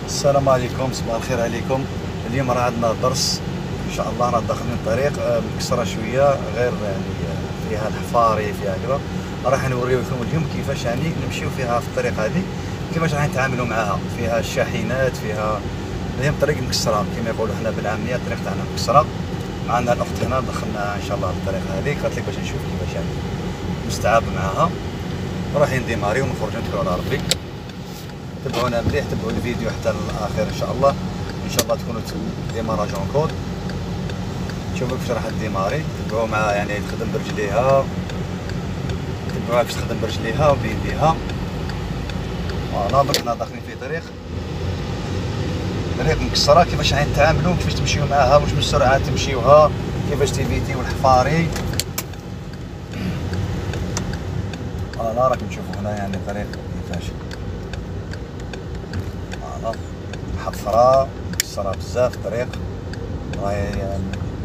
السلام عليكم، صباح الخير عليكم. اليوم راه عندنا درس ان شاء الله. راه داخلين طريق مكسره شويه، غير يعني فيها الحفاري فيها كذا. راح نوريكم اليوم كيفاش يعني نمشيو فيها في الطريق هذه، كيفاش راح نتعاملوا معها. فيها الشاحنات، فيها اليوم طريق مكسره كما يقولوا حنا بالعاميه، الطريق تاعنا مكسره. معنا الاخت هنا دخلنا ان شاء الله الطريق هذه، قالت لك باش نشوف كيفاش يعني نستعاب معها. رايحين ديماري ونخرجوا، نتكلوا على ربي. تابعونا مليح، تابعوا الفيديو حتى الاخير ان شاء الله. ان شاء الله تكونوا ديماراج اون كود. شوفوا كيفاش راح ديماري، تبعوا معها يعني تخدم برجليها، تبعوها كيفاش تخدم برجليها وبيديها. فوالا درك حنا داخلين في طريق مكسره. كيفاش راح نتعاملوا، كيفاش تمشيو معها، واش من السرعه تمشيوها، كيفاش تيفيتيو الحفاري. فوالا راكم تشوفوا هنا يعني طريق كيفاش حفرة مكسرة بزاف الطريق. راهي يعني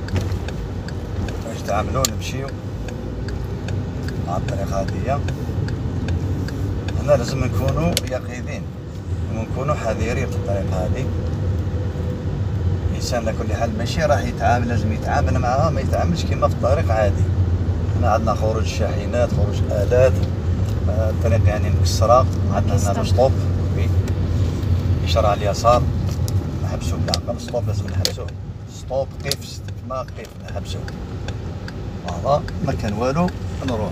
باش نتعاملو نمشيو مع الطريق هادية. هنا لازم نكونو يقظين ونكونو حذرين في الطريق هادي. الإنسان على كل حال ماشي راح يتعامل، لازم يتعامل معها، ما يتعاملش كيما في الطريق عادي. هنا عندنا خروج شاحنات، خروج آلات، الطريق يعني مكسرة. عندنا هنا ستوب، إشارة على اليسار، نحبسو بالعقل. ستوب لازم نحبسوه، ستوب قف، ما قف نحبسوه. فوالا ما كان والو نروحو.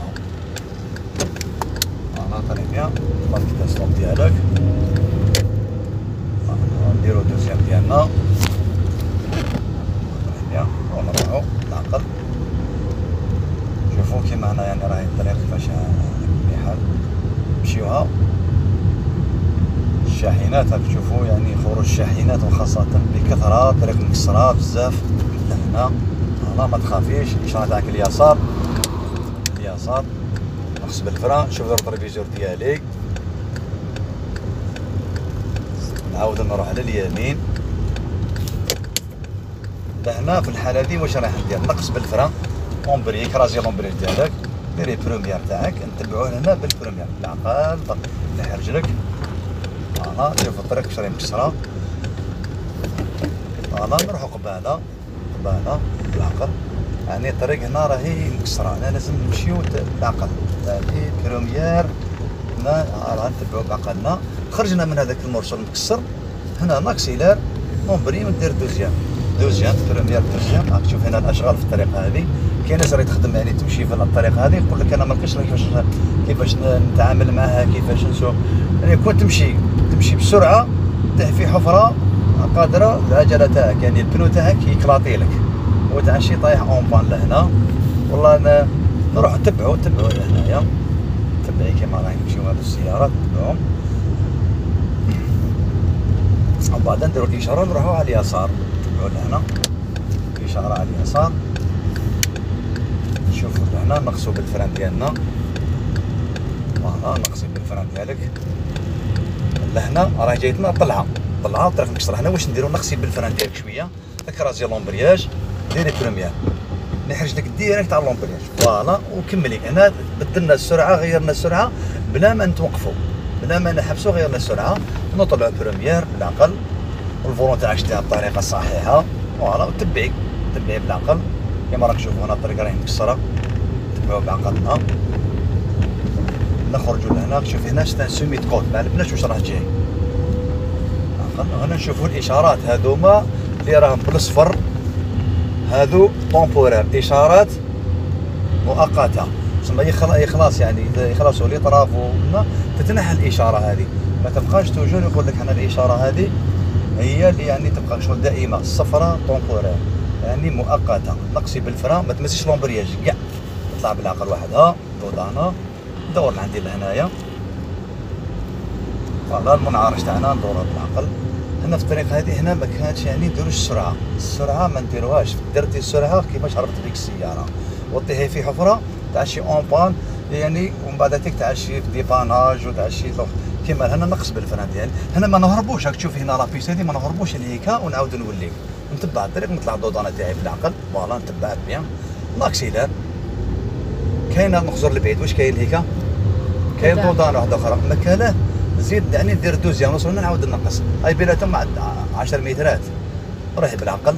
فوالا طريقيا تبارك الله. ستوب ديالك، نديرو دوزيام ديالنا طريقيا ونروحو بالعقل. شوفو كيما هنا يعني راهي الطريق كيفاش على حال نمشيوها. الشاحنات راك تشوفوا يعني خروج الشاحنات، وخاصة بكثرة، طريق مكسرة بزاف لهنا. هنا ما تخافيش، الإشارة تاعك اليسار، اليسار نقص بالفرا. شوف التلفزيون ديالي، نعاود نروح على اليمين. لهنا في الحالة دي واش راح ندير؟ نقص بالفرا، اونبريك رازي لومبريك ديالك، ديري بروميير تاعك. نتبعوه هنا بالبروميير بالعقل، طيح رجلك. فوالا شوفوا الطريق كيفاش راهي مكسرة. فوالا نروحو قبالة قبالة بالعقل. يعني الطريق هنا راهي مكسرة، هنا لازم نمشيو بالعقل. هادي بروميير، هنا راه نتبعو بعقلنا. خرجنا من هذاك المرسل المكسر، هنا ناكسيلير نومبري وندير دوزيام بروميير دوزيام. راك تشوف هنا الاشغال في الطريق هذه. كاين ناس راهي تخدم يعني تمشي في الطريق هذه، يقول لك انا ما لقيتش كيفاش نتعامل معها، كيفاش نسوق. يعني كون تمشي بسرعه، تطيح في حفره قادره العجله تاعك يعني البنو تاعك يكلاطي لك، وتعشي طايح اون بان لهنا. والله أنا نروح تبعو لهنايا، تبعي كيما راهي يمشيو هاد السيارات، تبعهم. ومن بعد نديرو الاشاره نروحو على اليسار، تبعو لهنا الاشاره على اليسار. نشوفو لهنا نقصو بالفران ديالنا. فوالا نقصي بالفران ديالك. لهنا راه جايتنا طلعه الطريق مكسره. هنا واش نديرو؟ نقصي بالفران ديالك شويه، اكرازي لومبرياج، ديري بروميير، نحرج لك ديريكت على لومبرياج. فوالا وكملي. هنا بدلنا السرعه، غيرنا السرعه بلا ما نتوقفوا، بلا ما نحبسوا، غيرنا السرعه. نطلعوا بروميير بالعقل، والفولون تاعك شديها بالطريقه الصحيحه. فوالا وتبعي بالعقل كيما راك تشوفوا. هنا الطريق راهي مكسره، تبعوا بعقلنا. نخرجوا لهنا، شوف هنا ستان سوميت كود، ما عرفناش واش راه جاي. هنا نشوفوا الاشارات هذوما اللي راهم بالاصفر، هذو طومبورير، اشارات مؤقته. تسمى يخلص يعني يخلصوا لي طراف وهنا تتنحى الاشاره هذه، ما تبقاش توجور. يقول لك حنا الاشاره هذه هي اللي يعني تبقى شغل دائمه، الصفراء طومبورير يعني مؤقته. نقصي بالفرا، ما تمسيش لومبرياج كاع، تطلع بالعقل وحدها. دوضانا ندور لعندي لهنايا. فوالا المنعرج تاعنا ندورها بالعقل. هنا في الطريق هذه هنا ما كانتش يعني نديروش السرعه ما نديروهاش. درتي السرعه كيفاش هربت بك السياره وطيحي في حفره تعشي اون بان يعني، ومن بعد تيك تعشي في ديباناج وتعشي كيما هنا. نقص بالفران ديالي هنا، ما نهربوش. راك تشوفي هنا لابيس هذه ما نهربوش لهيكا ونعاود نوليو. نتبع الطريق، نطلع الدودانه تاعي بالعقل. فوالا نتبع بيان لاكسيلير. كاين المخزور البعيد، واش كاين هيكا؟ كاين دودانه واحده اخرى ما كاله نزيد يعني ندير دوزيام وصلنا نعاود ننقص. هاي بيناتهم 10 مترات. روحي بالعقل.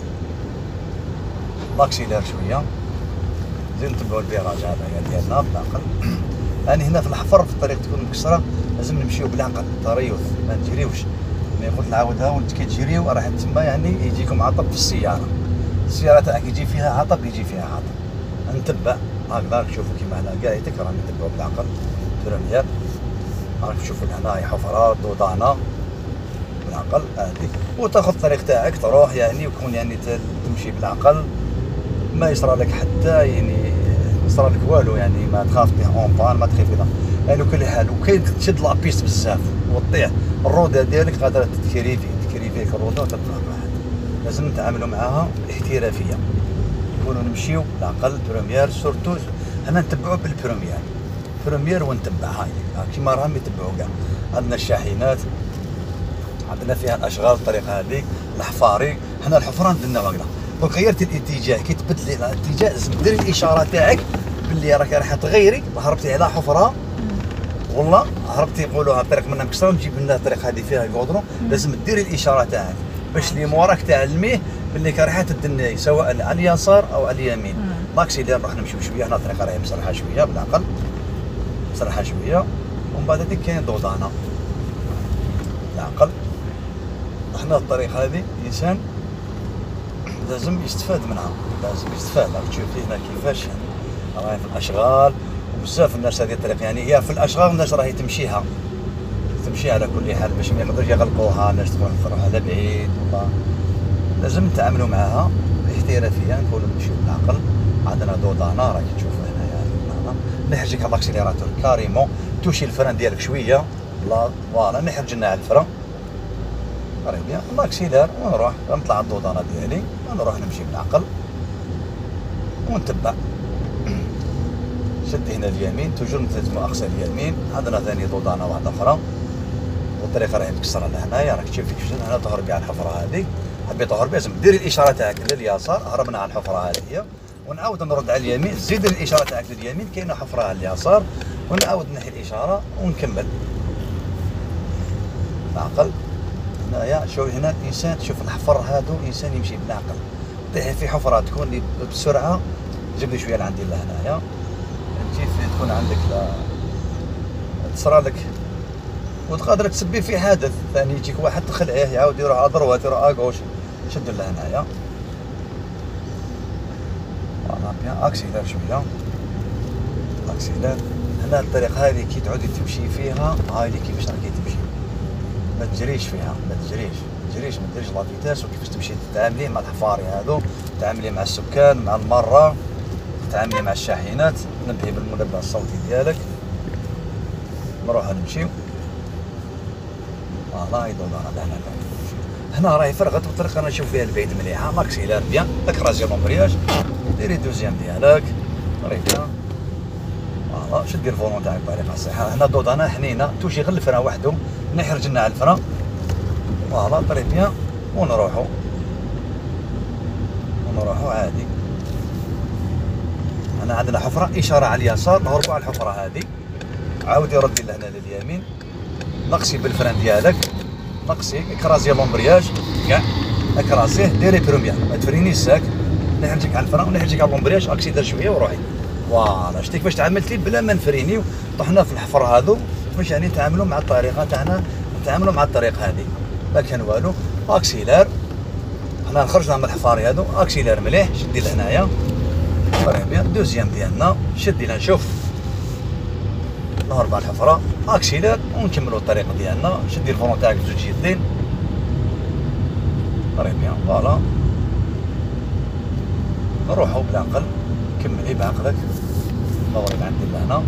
لاكسيلير شويه. زين نتبعوا الفيراج هذا ديالنا بالعقل. يعني هنا في الحفر في الطريق تكون مكسره لازم نمشيو بالعقل تريث ما نجريوش. ملي قلت نعاودها وانت كي تجريو راح تما يعني يجيكم عطب في السياره. السياره تاعك يجي فيها عطب يجي فيها عطب. نتبع هكذا نشوفوا كيما هنا قايتك رانا نتبعوا بالعقل بريمير. راك تشوفوا هنا حفرات ضوضانه بالعقل هذه وتاخذ الطريق تاعك تروح يعني وتكون يعني تمشي بالعقل ما يصرى لك حتى يعني يصرى لك والو يعني ما تخاف به اون بان ما تخاف كذا يعني كل حال وكاين تشد لابيست بزاف وتطيح الروده ديالك قادره تكريفيك الروده وتطلع واحد لازم نتعاملوا معاها باحترافيه نكونوا نمشيو بالعقل بريمير سورتو هنا نتبعوا بالبريمير ونتبع هاي كيما راهم يتبعوا كاع عندنا الشاحنات عندنا فيها الاشغال الطريقه هذيك الحفاري حنا الحفران درنا هكذا دونك غيرتي الاتجاه كي تبدلي الاتجاه لازم ديري الاشاره تاعك باللي راك راح تغيري هربتي على حفره والله هربتي يقولوها الطريق منها مكسره ونجيب لنا الطريق هذه فيها الكودرون لازم ديري الاشاره تاعك باش اللي موراك تعلميه باللي رايحه تدني سواء على اليسار او على اليمين ماكسيلير نروح نمشيو شويه هنا الطريقه راهي مسرحه شويه بالعقل مسرحه شويه ومن بعد هذيك كاين ضوضانه بالعقل احنا الطريق هذه الانسان لازم يستفاد منها لازم يستفاد راك تشوفي هنا كيفاش يعني راهي في الاشغال وبزاف الناس هذه الطريق يعني هي في الاشغال الناس راهي تمشيها على كل حال باش ما يقدروش يغلقوها الناس تروح على بعيد والله لازم نتعاملوا معها باحترافيه نكونوا نمشيو بالعقل عندنا ضوضانه راك تشوفوا هنايا نحرجك على الاكسيليراتور كاريمون توشي الفران ديالك شويه فوالا نحرج لنا على الفران قريب بيان الاكسيلير ونروح نطلع الضوضانه ديالي ونروح نمشي بالعقل ونتبع شدي هنا اليمين توجور نلتزموا اقصى اليمين عندنا ثاني ضوضانه واحده اخرى والطريقه راهي مكسره لهنايا راك تشوف كيفاش هنا تهربي على الحفره هذه حبي تهربي لازم ديري الاشاره تاعك لليسار هربنا على الحفره هذه هي ونعاود نرد على اليمين زيد الاشاره تاعك لليمين كاينه حفره على اليسار ونعاود نحي الاشاره ونكمل العقل هنايا شوف هنا الانسان تشوف الحفر هادو انسان يمشي بالعقل طيح في حفره تكون لي بسرعه جيب لي شويه لعندي لهنايا كيف تكون عندك تصرى لك وتقدر تسبي في حادث ثاني يجيك واحد تخلعه يعاود يروح على دروات يروح على غوش شدوا لهنايا فوالا بيان اكسيلير شويه اكسيلير هنا الطريق هذه كي تعودي تمشي فيها هاي كيفاش راكي تمشي ما تجريش فيها ما تجريش ما ديريش لا فيتاس وكيفاش تمشي تتعاملي مع الحفاري هذو تتعاملي مع السكان مع المره تتعاملي مع الشاحنات نبهي بالمنبه الصوتي ديالك نروحو نمشيو فوالا هاي ضوضانه هنا راهي فرغت والطريق انا نشوف فيها البعيد مليحه ماكسيلير بيان داك رازي لومبرياج ديري دوزيام ديالك راهي بيان فوالا شدي الفولون تاعك بطريقه صحيحه هنا ضوضانه حنينه توجي غير الفرا وحده نحرج لنا على الفرا فوالا طري بيان ونروحو عادي هنا عندنا حفره اشاره على اليسار نهربوا على الحفره هذه عاودي ردي لهنا لليمين نقصي بالفران ديالك نقصي اكرازي لومبرياج كاع اكرازيه ديري بروميير ما تفرينيش ساك نحرجك على الفران ونحرجك على اللومبرياج اكسيدر شويه وروحي فوالا شتي كيفاش تعاملتي بلا ما نفرينيو طحنا في الحفر هذو باش يعني نتعاملوا مع الطريقه تاعنا نتعاملوا مع الطريق هذه ما كان والو اكسيلير حنا خرجنا من الحفاري هذو اكسيلير مليح شدي لهنايا بيان دوزيام ديالنا شدي لنشوف نهرب على الحفره اكسيلير ونكملوا الطريق ديالنا شدي الفرون تاعك بزوج يدين بيان فوالا نروحوا بالعقل كملي بعقلك دوري عندي لهنا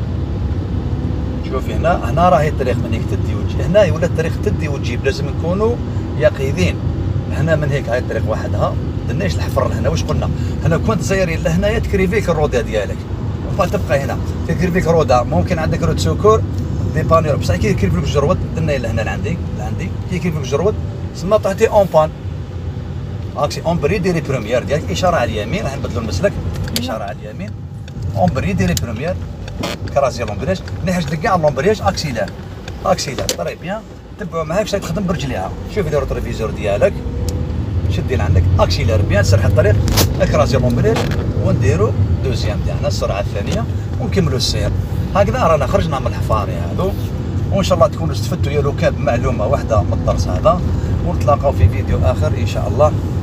شوفي هنا راهي الطريق من هيك تدي وتجي هنا ولا الطريق تدي وتجيب لازم نكونوا يقظين هنا من هيك هاي الطريق وحدها دناش الحفر لهنا واش قلنا هنا كنت سايرين لهنايا تكريفيك الروده ديالك تبقى هنا تكريفيك روده ممكن عندك رود سكور دي بانير بصح كي يكريفلك الجرود دنا لهنا لعندي كي يكريفلك الجرود تسمى طحتي اون بان اكسي اون بري ديري بروميير ديالك اشاره على اليمين راح نبدلوا المسلك اشاره على اليمين اون بري ديري بروميير كرازي لومبرياج نحج لك كاع لومبرياج اكسيلير اكسيلير طري بيان، تبعوا معاك باش تخدم برجليها. شوفي دير التلفزيور ديالك، شدي لعندك اكسيلير بيان، سرح الطريق، اكراسي لومبريج، ونديرو دوزيام تاعنا السرعه الثانيه ونكملوا السير. هكذا رانا خرجنا من الحفاري هذو، وان شاء الله تكونوا استفدتوا يا لو كان بمعلومه واحده من الدرس هذا، ونتلاقاو في فيديو اخر ان شاء الله.